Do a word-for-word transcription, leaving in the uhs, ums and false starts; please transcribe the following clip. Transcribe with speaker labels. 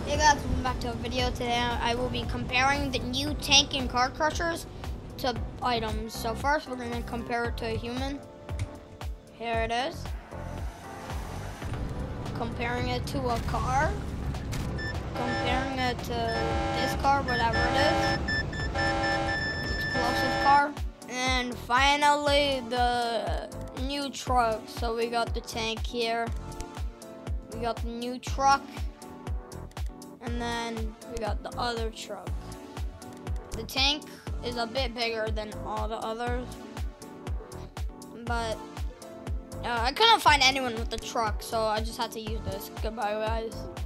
Speaker 1: Hey guys, welcome back to a video. Today I will be comparing the new tank and car crushers to items. So first we're going to compare it to a human. Here it is. Comparing it to a car. Comparing it to this car, whatever it is. Explosive car. And finally the new truck. So we got the tank here. We got the new truck. And then we got the other truck. The tank is a bit bigger than all the others, but uh, I couldn't find anyone with the truck, so I just had to use this. Goodbye, guys.